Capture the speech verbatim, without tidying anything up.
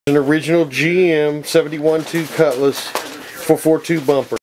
An original G M seventy-one two Cutlass four forty-two bumper.